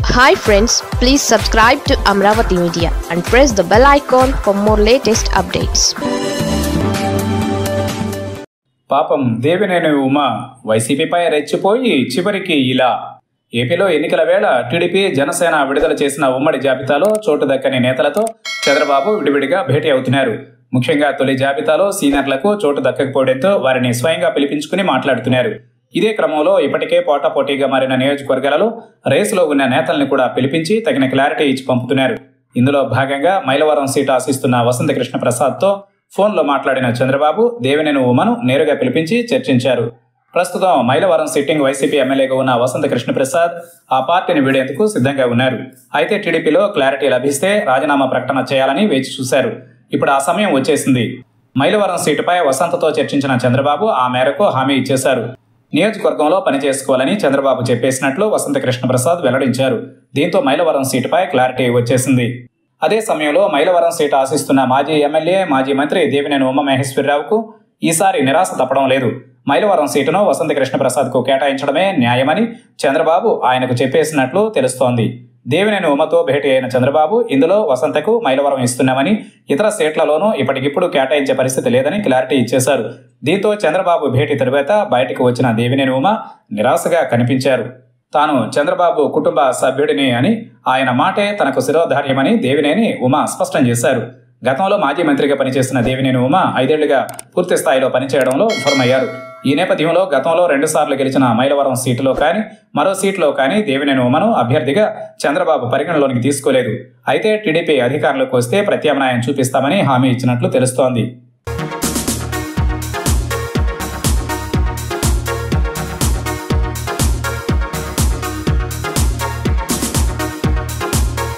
Hi friends, please subscribe to Amravati Media and press the bell icon for more latest updates. పాపం దేవినేని ఉమ వైసీపీపై రెచ్చిపోయి చివరికి ఇలా. ఏపీలో ఎన్నికల వేళ టీడీపీ జనసేన విడుదల చేసిన ఉమ్మడి జాబితాలో చోటు దక్కని నేతలతో చంద్రబాబు విడివిడిగా భేటీ అవుతున్నారు. ముఖ్యంగా తొలి జాబితాలో సీనియర్లకు చోటు దక్కకపోవడంతో వారిని స్వయంగా పిలిపించుకుని మాట్లాడుతున్నారు. ఇదే క్రమంలో ఇప్పటికే పోటాపోటీగా మారిన నియోజకవర్గాలలో రేసులో ఉన్న నేతల్ని కూడా పిలిపించి తగిన క్లారిటీ ఇచ్చి పంపుతున్నారు. ఇందులో భాగంగా మైలవరం సీటు ఆశిస్తున్న వసంత కృష్ణ ప్రసాద్తో ఫోన్లో మాట్లాడిన చంద్రబాబు దేవినేని ఉమను నేరుగా పిలిపించి చర్చించారు. ప్రస్తుతం మైలవరం సిట్టింగ్ వైసీపీ ఎమ్మెల్యేగా ఉన్న వసంత కృష్ణ ప్రసాద్ ఆ పార్టీని వీడేందుకు సిద్ధంగా ఉన్నారు. అయితే టీడీపీలో క్లారిటీ లభిస్తే రాజీనామా ప్రకటన చేయాలని వేచి చూశారు. ఇప్పుడు ఆ సమయం వచ్చేసింది. మైలవరం సీటుపై వసంతతో చర్చించిన చంద్రబాబు ఆ మేరకు హామీ ఇచ్చేశారు. నియోజకవర్గంలో పనిచేసుకోవాలని చంద్రబాబు చెప్పేసినట్లు వసంత కృష్ణ ప్రసాద్ వెల్లడించారు. దీంతో మైలవరం సీటుపై క్లారిటీ వచ్చేసింది. అదే సమయంలో మైలవరం సీటు ఆశిస్తున్న మాజీ ఎమ్మెల్యే, మాజీ మంత్రి దేవినేని ఉమామహేశ్వరరావుకు ఈసారి నిరాశ తప్పడం లేదు. మైలవరం సీటును వసంత కృష్ణ ప్రసాద్కు కేటాయించడమే న్యాయమని చంద్రబాబు ఆయనకు చెప్పేసినట్లు తెలుస్తోంది. దేవినేని ఉమతో భేటీ అయిన చంద్రబాబు ఇందులో వసంతకు మైలవరం ఇస్తున్నామని, ఇతర సీట్లలోనూ ఇప్పటికిప్పుడు కేటాయించే పరిస్థితి లేదని క్లారిటీ ఇచ్చేశారు. దీంతో చంద్రబాబు భేటీ తరువాత బయటకు వచ్చిన దేవినేని ఉమ నిరాశగా కనిపించారు. తాను చంద్రబాబు కుటుంబ సభ్యుడిని అని, ఆయన మాటే తనకు శిరోధార్యమని దేవినేని ఉమ స్పష్టం చేశారు. గతంలో మాజీ మంత్రిగా పనిచేసిన దేవినేని ఉమ 5 ఏళ్లుగా పూర్తి స్థాయిలో పనిచేయడంలో విఫలమయ్యారు. ఈ నేపథ్యంలో గతంలో 2 సార్లు గెలిచిన మైలవరం సీటులో కానీ, మరో సీట్లో కానీ దేవినేని ఉమను అభ్యర్థిగా చంద్రబాబు పరిగణలోనికి తీసుకోలేదు. అయితే టీడీపీ అధికారంలోకి వస్తే ప్రత్యామ్నాయం చూపిస్తామని హామీ ఇచ్చినట్లు తెలుస్తోంది.